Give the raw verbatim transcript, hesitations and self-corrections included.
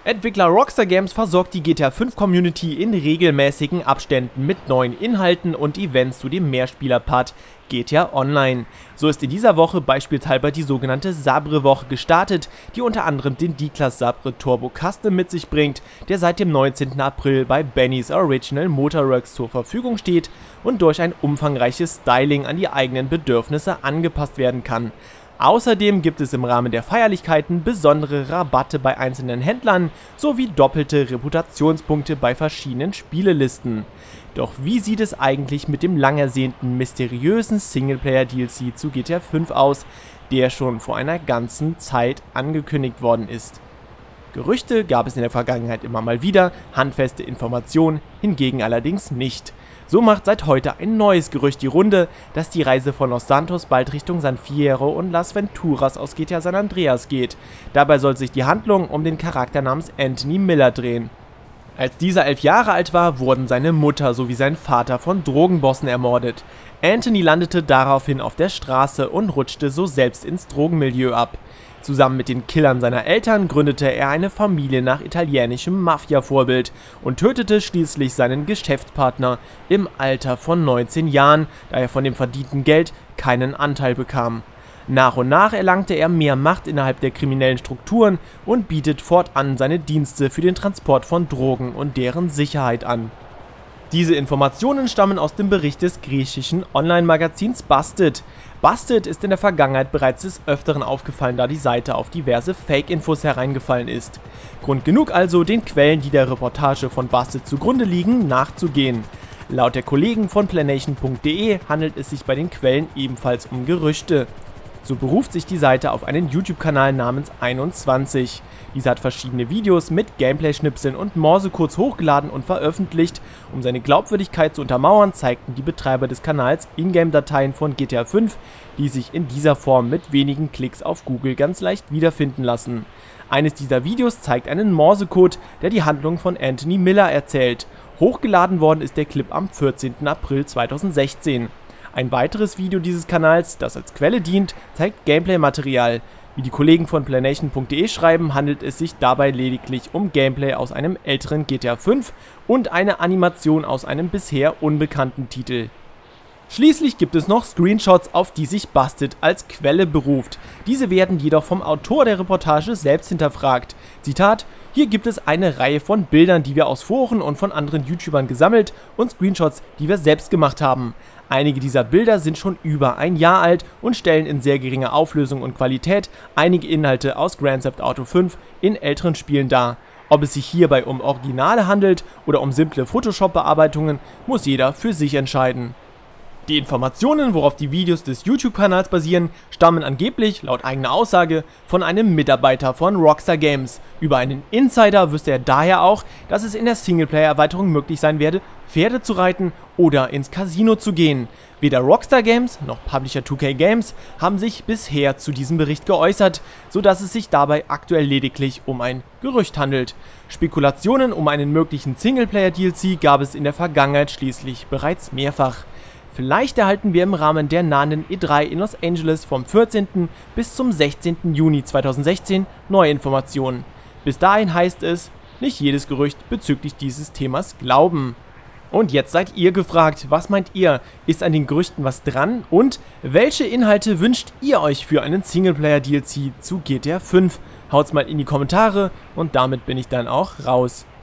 Entwickler Rockstar Games versorgt die G T A fünf Community in regelmäßigen Abständen mit neuen Inhalten und Events zu dem Mehrspieler-Part G T A Online. So ist in dieser Woche beispielsweise die sogenannte Sabre-Woche gestartet, die unter anderem den D-Class Sabre Turbo Custom mit sich bringt, der seit dem neunzehnten April bei Benny's Original Motorworks zur Verfügung steht und durch ein umfangreiches Styling an die eigenen Bedürfnisse angepasst werden kann. Außerdem gibt es im Rahmen der Feierlichkeiten besondere Rabatte bei einzelnen Händlern sowie doppelte Reputationspunkte bei verschiedenen Spielelisten. Doch wie sieht es eigentlich mit dem lang ersehnten mysteriösen Singleplayer-D L C zu G T A fünf aus, der schon vor einer ganzen Zeit angekündigt worden ist? Gerüchte gab es in der Vergangenheit immer mal wieder, handfeste Informationen hingegen allerdings nicht. So macht seit heute ein neues Gerücht die Runde, dass die Reise von Los Santos bald Richtung San Fierro und Las Venturas aus G T A San Andreas geht. Dabei soll sich die Handlung um den Charakter namens Anthony Miller drehen. Als dieser elf Jahre alt war, wurden seine Mutter sowie sein Vater von Drogenbossen ermordet. Anthony landete daraufhin auf der Straße und rutschte so selbst ins Drogenmilieu ab. Zusammen mit den Killern seiner Eltern gründete er eine Familie nach italienischem Mafia-Vorbild und tötete schließlich seinen Geschäftspartner im Alter von neunzehn Jahren, da er von dem verdienten Geld keinen Anteil bekam. Nach und nach erlangte er mehr Macht innerhalb der kriminellen Strukturen und bietet fortan seine Dienste für den Transport von Drogen und deren Sicherheit an. Diese Informationen stammen aus dem Bericht des griechischen Online-Magazins Busted. Busted ist in der Vergangenheit bereits des Öfteren aufgefallen, da die Seite auf diverse Fake-Infos hereingefallen ist. Grund genug also, den Quellen, die der Reportage von Busted zugrunde liegen, nachzugehen. Laut der Kollegen von planation punkt de handelt es sich bei den Quellen ebenfalls um Gerüchte. So beruft sich die Seite auf einen YouTube-Kanal namens einundzwanzig. Dieser hat verschiedene Videos mit Gameplay-Schnipseln und Morsecodes hochgeladen und veröffentlicht. Um seine Glaubwürdigkeit zu untermauern, zeigten die Betreiber des Kanals Ingame-Dateien von G T A fünf, die sich in dieser Form mit wenigen Klicks auf Google ganz leicht wiederfinden lassen. Eines dieser Videos zeigt einen Morsecode, der die Handlung von Anthony Miller erzählt. Hochgeladen worden ist der Clip am vierzehnten April zweitausendsechzehn. Ein weiteres Video dieses Kanals, das als Quelle dient, zeigt Gameplay-Material. Wie die Kollegen von planation punkt de schreiben, handelt es sich dabei lediglich um Gameplay aus einem älteren G T A fünf und eine Animation aus einem bisher unbekannten Titel. Schließlich gibt es noch Screenshots, auf die sich Busted als Quelle beruft. Diese werden jedoch vom Autor der Reportage selbst hinterfragt. Zitat: Hier gibt es eine Reihe von Bildern, die wir aus Foren und von anderen YouTubern gesammelt und Screenshots, die wir selbst gemacht haben. Einige dieser Bilder sind schon über ein Jahr alt und stellen in sehr geringer Auflösung und Qualität einige Inhalte aus Grand Theft Auto fünf in älteren Spielen dar. Ob es sich hierbei um Originale handelt oder um simple Photoshop-Bearbeitungen, muss jeder für sich entscheiden. Die Informationen, worauf die Videos des YouTube-Kanals basieren, stammen angeblich, laut eigener Aussage, von einem Mitarbeiter von Rockstar Games. Über einen Insider wüsste er daher auch, dass es in der Singleplayer-Erweiterung möglich sein werde, Pferde zu reiten oder ins Casino zu gehen. Weder Rockstar Games noch Publisher zwei K Games haben sich bisher zu diesem Bericht geäußert, sodass es sich dabei aktuell lediglich um ein Gerücht handelt. Spekulationen um einen möglichen Singleplayer-D L C gab es in der Vergangenheit schließlich bereits mehrfach. Vielleicht erhalten wir im Rahmen der nahenden E drei in Los Angeles vom vierzehnten bis zum sechzehnten Juni zweitausendsechzehn neue Informationen. Bis dahin heißt es, nicht jedes Gerücht bezüglich dieses Themas glauben. Und jetzt seid ihr gefragt, was meint ihr? Ist an den Gerüchten was dran? Und welche Inhalte wünscht ihr euch für einen Singleplayer-D L C zu G T A fünf? Haut's mal in die Kommentare und damit bin ich dann auch raus.